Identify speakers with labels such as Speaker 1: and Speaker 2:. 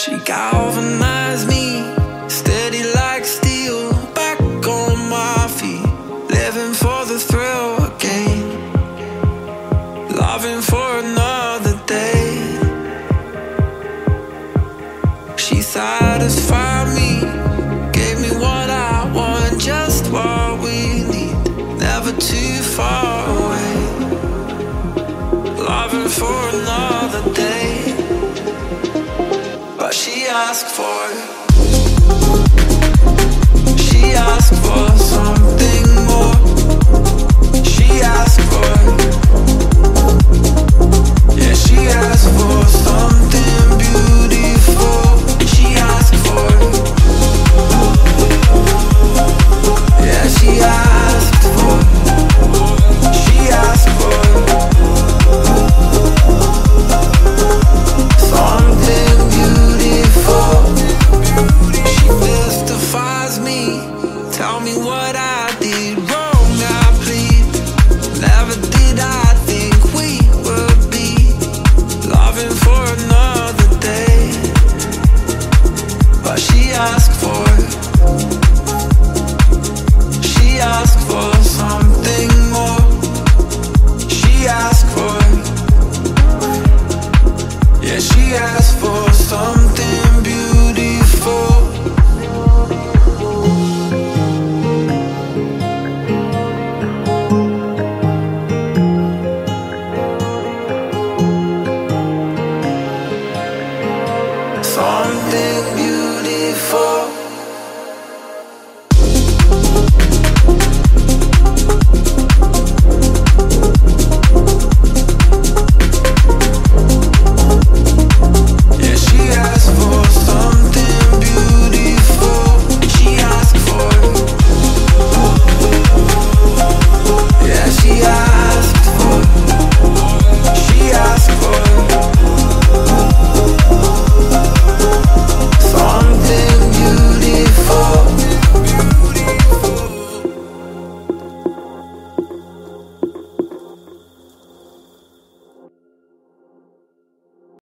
Speaker 1: She galvanized me, steady like steel, back on my feet, living for the thrill again, loving for another day. She satisfied me, gave me what I want, just what we need, never too far away, loving for another day. But she asked for something more. She asked for, yeah, she asked for something beautiful. She asked for, yeah, she asked for, she asked for something beautiful. She mystifies me, tell me what I did wrong, I plead. Never did I think we would be loving for another day. But she asked for something more. She asked for, yeah, she asked for something beautiful. Something beautiful.